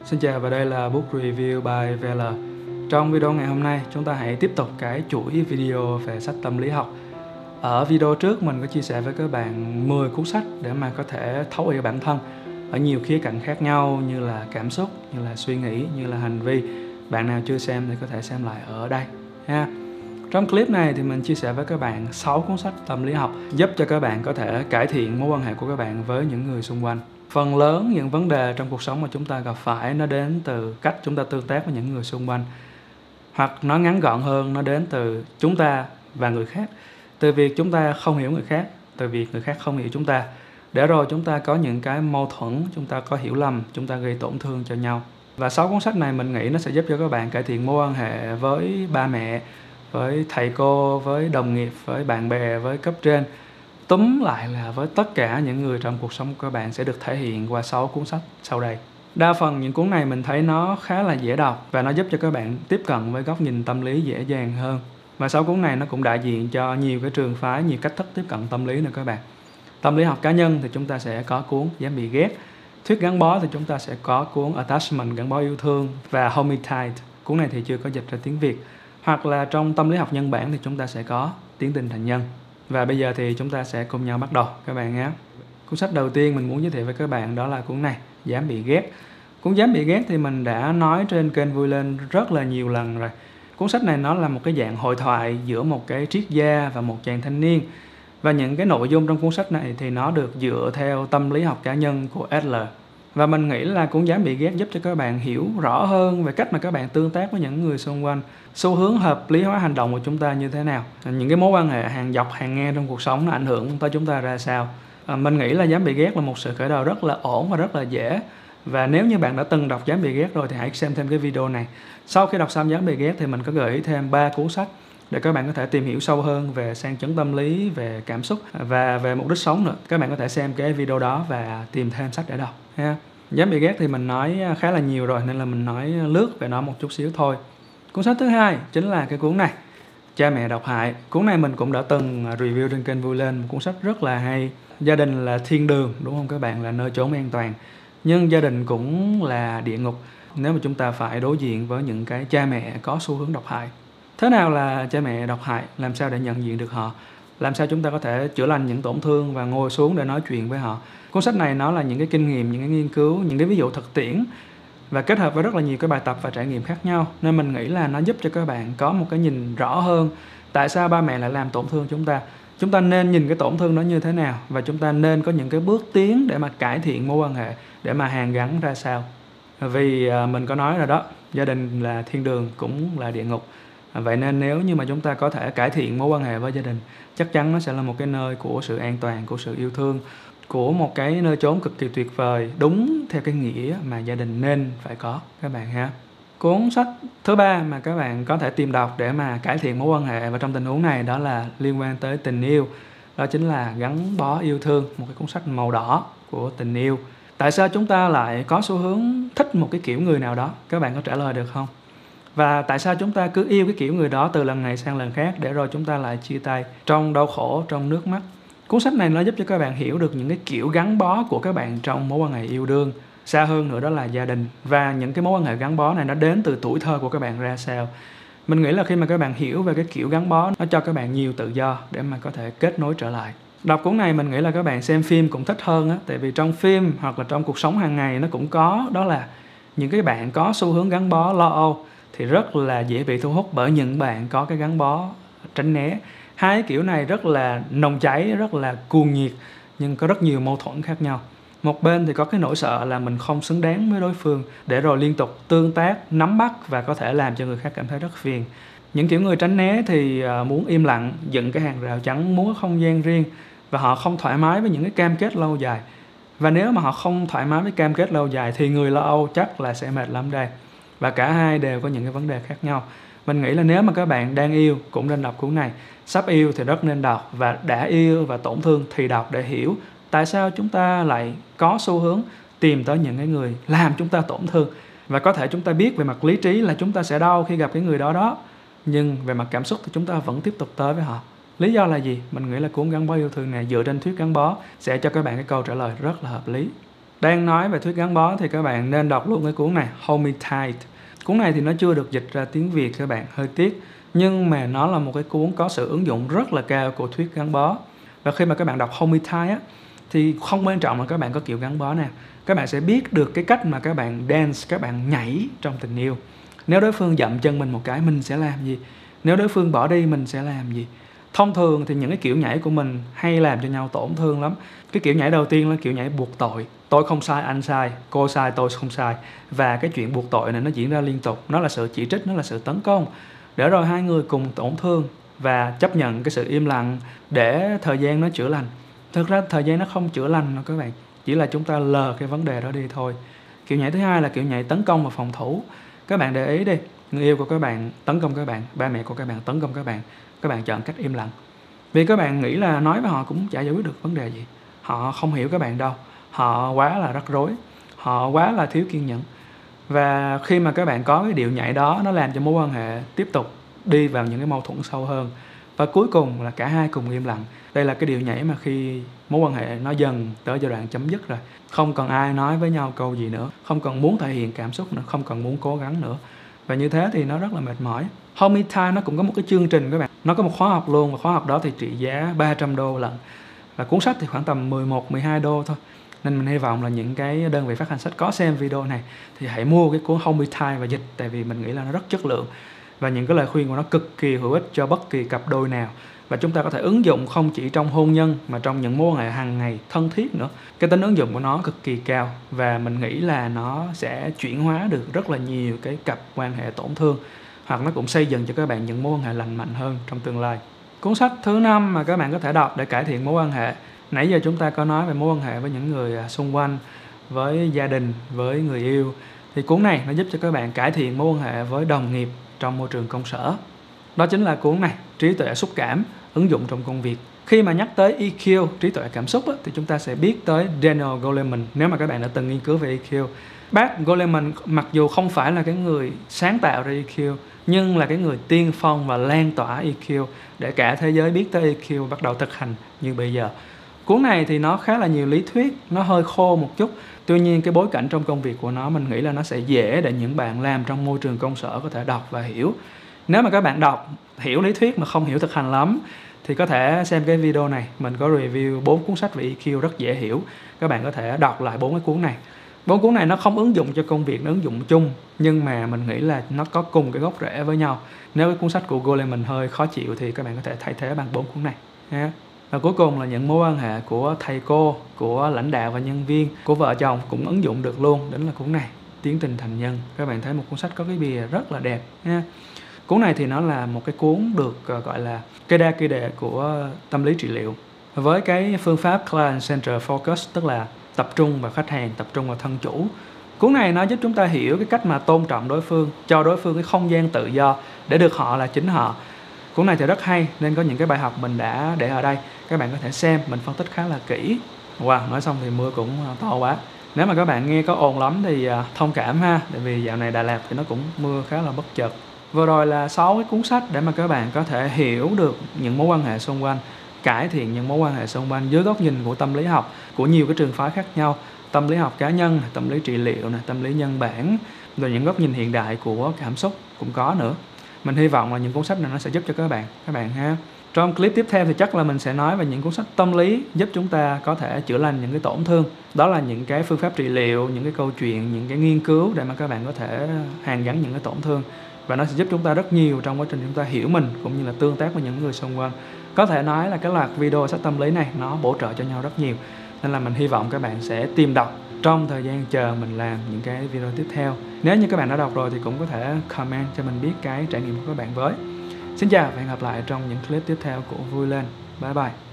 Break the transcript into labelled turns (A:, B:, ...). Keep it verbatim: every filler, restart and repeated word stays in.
A: Xin chào và đây là Book Review by vê lờ. Trong video ngày hôm nay, chúng ta hãy tiếp tục cái chuỗi video về sách tâm lý học. Ở video trước mình có chia sẻ với các bạn mười cuốn sách để mà có thể thấu hiểu bản thân ở nhiều khía cạnh khác nhau, như là cảm xúc, như là suy nghĩ, như là hành vi. Bạn nào chưa xem thì có thể xem lại ở đây ha. Trong clip này thì mình chia sẻ với các bạn sáu cuốn sách tâm lý học giúp cho các bạn có thể cải thiện mối quan hệ của các bạn với những người xung quanh. Phần lớn những vấn đề trong cuộc sống mà chúng ta gặp phải nó đến từ cách chúng ta tương tác với những người xung quanh. Hoặc nói ngắn gọn hơn, nó đến từ chúng ta và người khác. Từ việc chúng ta không hiểu người khác, từ việc người khác không hiểu chúng ta. Để rồi chúng ta có những cái mâu thuẫn, chúng ta có hiểu lầm, chúng ta gây tổn thương cho nhau. Và sáu cuốn sách này mình nghĩ nó sẽ giúp cho các bạn cải thiện mối quan hệ với ba mẹ, với thầy cô, với đồng nghiệp, với bạn bè, với cấp trên. Túm lại là với tất cả những người trong cuộc sống của các bạn sẽ được thể hiện qua sáu cuốn sách sau đây. Đa phần những cuốn này mình thấy nó khá là dễ đọc và nó giúp cho các bạn tiếp cận với góc nhìn tâm lý dễ dàng hơn. Và sáu cuốn này nó cũng đại diện cho nhiều cái trường phái, nhiều cách thức tiếp cận tâm lý nữa các bạn. Tâm lý học cá nhân thì chúng ta sẽ có cuốn Dám bị ghét. Thuyết gắn bó thì chúng ta sẽ có cuốn Attachment, gắn bó yêu thương, và Homicide. Cuốn này thì chưa có dịch ra tiếng Việt. Hoặc là trong tâm lý học nhân bản thì chúng ta sẽ có Tiến trình thành nhân. Và bây giờ thì chúng ta sẽ cùng nhau bắt đầu các bạn nhé. Cuốn sách đầu tiên mình muốn giới thiệu với các bạn đó là cuốn này, Dám bị ghét. Cuốn Dám bị ghét thì mình đã nói trên kênh Vui Lên rất là nhiều lần rồi. Cuốn sách này nó là một cái dạng hội thoại giữa một cái triết gia và một chàng thanh niên. Và những cái nội dung trong cuốn sách này thì nó được dựa theo tâm lý học cá nhân của Adler. Và mình nghĩ là cuốn Dám bị ghét giúp cho các bạn hiểu rõ hơn về cách mà các bạn tương tác với những người xung quanh, xu hướng hợp lý hóa hành động của chúng ta như thế nào, những cái mối quan hệ hàng dọc hàng ngang trong cuộc sống nó ảnh hưởng tới chúng ta ra sao. À, mình nghĩ là Dám bị ghét là một sự khởi đầu rất là ổn và rất là dễ. Và nếu như bạn đã từng đọc Dám bị ghét rồi thì hãy xem thêm cái video này. Sau khi đọc xong Dám bị ghét thì mình có gợi ý thêm ba cuốn sách để các bạn có thể tìm hiểu sâu hơn về sang chấn tâm lý, về cảm xúc và về mục đích sống nữa. Các bạn có thể xem cái video đó và tìm thêm sách để đọc ha. Dám bị ghét thì mình nói khá là nhiều rồi nên là mình nói lướt về nó một chút xíu thôi. Cuốn sách thứ hai chính là cái cuốn này, Cha mẹ độc hại. Cuốn này mình cũng đã từng review trên kênh Vui Lên, một cuốn sách rất là hay. Gia đình là thiên đường, đúng không các bạn, là nơi trốn an toàn. Nhưng gia đình cũng là địa ngục nếu mà chúng ta phải đối diện với những cái cha mẹ có xu hướng độc hại. Thế nào là cha mẹ độc hại? Làm sao để nhận diện được họ? Làm sao chúng ta có thể chữa lành những tổn thương và ngồi xuống để nói chuyện với họ? Cuốn sách này nó là những cái kinh nghiệm, những cái nghiên cứu, những cái ví dụ thực tiễn và kết hợp với rất là nhiều cái bài tập và trải nghiệm khác nhau. Nên mình nghĩ là nó giúp cho các bạn có một cái nhìn rõ hơn tại sao ba mẹ lại làm tổn thương chúng ta. Chúng ta nên nhìn cái tổn thương đó như thế nào và chúng ta nên có những cái bước tiến để mà cải thiện mối quan hệ, để mà hàn gắn ra sao. Vì mình có nói rồi đó, gia đình là thiên đường cũng là địa ngục. Vậy nên nếu như mà chúng ta có thể cải thiện mối quan hệ với gia đình, chắc chắn nó sẽ là một cái nơi của sự an toàn, của sự yêu thương, của một cái nơi chốn cực kỳ tuyệt vời, đúng theo cái nghĩa mà gia đình nên phải có các bạn ha. Cuốn sách thứ ba mà các bạn có thể tìm đọc để mà cải thiện mối quan hệ và trong tình huống này đó là liên quan tới tình yêu. Đó chính là Gắn bó yêu thương, một cái cuốn sách màu đỏ của tình yêu. Tại sao chúng ta lại có xu hướng thích một cái kiểu người nào đó? Các bạn có trả lời được không? Và tại sao chúng ta cứ yêu cái kiểu người đó từ lần này sang lần khác để rồi chúng ta lại chia tay trong đau khổ, trong nước mắt? Cuốn sách này nó giúp cho các bạn hiểu được những cái kiểu gắn bó của các bạn trong mối quan hệ yêu đương. Xa hơn nữa đó là gia đình. Và những cái mối quan hệ gắn bó này nó đến từ tuổi thơ của các bạn ra sao. Mình nghĩ là khi mà các bạn hiểu về cái kiểu gắn bó, nó cho các bạn nhiều tự do để mà có thể kết nối trở lại. Đọc cuốn này mình nghĩ là các bạn xem phim cũng thích hơn á. Tại vì trong phim hoặc là trong cuộc sống hàng ngày nó cũng có, đó là những cái bạn có xu hướng gắn bó lo âu thì rất là dễ bị thu hút bởi những bạn có cái gắn bó tránh né. Hai kiểu này rất là nồng cháy, rất là cuồng nhiệt nhưng có rất nhiều mâu thuẫn khác nhau. Một bên thì có cái nỗi sợ là mình không xứng đáng với đối phương để rồi liên tục tương tác, nắm bắt và có thể làm cho người khác cảm thấy rất phiền. Những kiểu người tránh né thì muốn im lặng, dựng cái hàng rào chắn, muốn có không gian riêng và họ không thoải mái với những cái cam kết lâu dài. Và nếu mà họ không thoải mái với cam kết lâu dài thì người lo âu chắc là sẽ mệt lắm đây. Và cả hai đều có những cái vấn đề khác nhau. Mình nghĩ là nếu mà các bạn đang yêu cũng nên đọc cuốn này. Sắp yêu thì rất nên đọc, và đã yêu và tổn thương thì đọc để hiểu tại sao chúng ta lại có xu hướng tìm tới những cái người làm chúng ta tổn thương. Và có thể chúng ta biết về mặt lý trí là chúng ta sẽ đau khi gặp cái người đó đó, nhưng về mặt cảm xúc thì chúng ta vẫn tiếp tục tới với họ. Lý do là gì? Mình nghĩ là cuốn Gắn bó yêu thương này dựa trên thuyết gắn bó sẽ cho các bạn cái câu trả lời rất là hợp lý. Đang nói về thuyết gắn bó thì các bạn nên đọc luôn cái cuốn này, Hold Me Tight. Cuốn này thì nó chưa được dịch ra tiếng Việt các bạn, hơi tiếc. Nhưng mà nó là một cái cuốn có sự ứng dụng rất là cao của thuyết gắn bó. Và khi mà các bạn đọc Hold Me Tight á, thì không quan trọng là các bạn có kiểu gắn bó nào. Các bạn sẽ biết được cái cách mà các bạn dance, các bạn nhảy trong tình yêu. Nếu đối phương dậm chân mình một cái, mình sẽ làm gì? Nếu đối phương bỏ đi, mình sẽ làm gì? Thông thường thì những cái kiểu nhảy của mình hay làm cho nhau tổn thương lắm. Cái kiểu nhảy đầu tiên là kiểu nhảy buộc tội. Tôi không sai, anh sai, cô sai, tôi không sai. Và cái chuyện buộc tội này nó diễn ra liên tục. Nó là sự chỉ trích, nó là sự tấn công. Để rồi hai người cùng tổn thương và chấp nhận cái sự im lặng để thời gian nó chữa lành. Thực ra thời gian nó không chữa lành đâu các bạn. Chỉ là chúng ta lờ cái vấn đề đó đi thôi. Kiểu nhảy thứ hai là kiểu nhảy tấn công và phòng thủ. Các bạn để ý đi, người yêu của các bạn tấn công các bạn, ba mẹ của các bạn tấn công các bạn. Các bạn chọn cách im lặng. Vì các bạn nghĩ là nói với họ cũng chả giải quyết được vấn đề gì. Họ không hiểu các bạn đâu. Họ quá là rắc rối. Họ quá là thiếu kiên nhẫn. Và khi mà các bạn có cái điệu nhảy đó, nó làm cho mối quan hệ tiếp tục đi vào những cái mâu thuẫn sâu hơn. Và cuối cùng là cả hai cùng im lặng. Đây là cái điệu nhảy mà khi mối quan hệ nó dần tới giai đoạn chấm dứt rồi, không còn ai nói với nhau câu gì nữa, không còn muốn thể hiện cảm xúc nữa, không còn muốn cố gắng nữa. Và như thế thì nó rất là mệt mỏi. Hold Me Tight nó cũng có một cái chương trình các bạn. Nó có một khóa học luôn, và khóa học đó thì trị giá ba trăm đô lận. Và cuốn sách thì khoảng tầm mười một mười hai đô thôi. Nên mình hy vọng là những cái đơn vị phát hành sách có xem video này thì hãy mua cái cuốn Hold Me Tight và dịch. Tại vì mình nghĩ là nó rất chất lượng. Và những cái lời khuyên của nó cực kỳ hữu ích cho bất kỳ cặp đôi nào. Và chúng ta có thể ứng dụng không chỉ trong hôn nhân mà trong những mối quan hệ hàng ngày thân thiết nữa. Cái tính ứng dụng của nó cực kỳ cao. Và mình nghĩ là nó sẽ chuyển hóa được rất là nhiều cái cặp quan hệ tổn thương. Hoặc nó cũng xây dựng cho các bạn những mối quan hệ lành mạnh hơn trong tương lai. Cuốn sách thứ năm mà các bạn có thể đọc để cải thiện mối quan hệ. Nãy giờ chúng ta có nói về mối quan hệ với những người xung quanh, với gia đình, với người yêu. Thì cuốn này nó giúp cho các bạn cải thiện mối quan hệ với đồng nghiệp trong môi trường công sở. Đó chính là cuốn này, Trí tuệ xúc cảm, ứng dụng trong công việc. Khi mà nhắc tới E Q, trí tuệ cảm xúc á, thì chúng ta sẽ biết tới Daniel Goleman. Nếu mà các bạn đã từng nghiên cứu về E Q, bác Goleman mặc dù không phải là cái người sáng tạo ra E Q, nhưng là cái người tiên phong và lan tỏa E Q để cả thế giới biết tới E Q, bắt đầu thực hành như bây giờ. Cuốn này thì nó khá là nhiều lý thuyết, nó hơi khô một chút. Tuy nhiên cái bối cảnh trong công việc của nó mình nghĩ là nó sẽ dễ để những bạn làm trong môi trường công sở có thể đọc và hiểu. Nếu mà các bạn đọc, hiểu lý thuyết mà không hiểu thực hành lắm thì có thể xem cái video này. Mình có review bốn cuốn sách về E Q rất dễ hiểu. Các bạn có thể đọc lại bốn cái cuốn này. Bốn cuốn này nó không ứng dụng cho công việc, nó ứng dụng chung. Nhưng mà mình nghĩ là nó có cùng cái gốc rễ với nhau. Nếu cái cuốn sách của Goleman hơi khó chịu thì các bạn có thể thay thế bằng bốn cuốn này. Ha. Và cuối cùng là những mối quan hệ của thầy cô, của lãnh đạo và nhân viên, của vợ chồng cũng ứng dụng được luôn. Đó là cuốn này, Tiến trình thành nhân. Các bạn thấy một cuốn sách có cái bìa rất là đẹp. Ha. Cuốn này thì nó là một cái cuốn được gọi là cây đa cây đề của tâm lý trị liệu. Với cái phương pháp Client Centered Focus, tức là tập trung vào khách hàng, tập trung vào thân chủ. Cuốn này nó giúp chúng ta hiểu cái cách mà tôn trọng đối phương, cho đối phương cái không gian tự do để được họ là chính họ. Cuốn này thì rất hay nên có những cái bài học mình đã để ở đây. Các bạn có thể xem, mình phân tích khá là kỹ. Wow, nói xong thì mưa cũng to quá. Nếu mà các bạn nghe có ồn lắm thì thông cảm ha. Tại vì dạo này Đà Lạt thì nó cũng mưa khá là bất chợt. Vừa rồi là sáu cái cuốn sách để mà các bạn có thể hiểu được những mối quan hệ xung quanh, cải thiện những mối quan hệ xung quanh dưới góc nhìn của tâm lý học, của nhiều cái trường phái khác nhau. Tâm lý học cá nhân, tâm lý trị liệu, tâm lý nhân bản, rồi những góc nhìn hiện đại của cảm xúc cũng có nữa. Mình hy vọng là những cuốn sách này nó sẽ giúp cho các bạn, các bạn ha. Trong clip tiếp theo thì chắc là mình sẽ nói về những cuốn sách tâm lý giúp chúng ta có thể chữa lành những cái tổn thương. Đó là những cái phương pháp trị liệu, những cái câu chuyện, những cái nghiên cứu để mà các bạn có thể hàn gắn những cái tổn thương. Và nó sẽ giúp chúng ta rất nhiều trong quá trình chúng ta hiểu mình cũng như là tương tác với những người xung quanh. Có thể nói là cái loạt video sách tâm lý này nó bổ trợ cho nhau rất nhiều. Nên là mình hy vọng các bạn sẽ tìm đọc trong thời gian chờ mình làm những cái video tiếp theo. Nếu như các bạn đã đọc rồi thì cũng có thể comment cho mình biết cái trải nghiệm của các bạn với. Xin chào và hẹn gặp lại trong những clip tiếp theo của Vui Lên. Bye bye.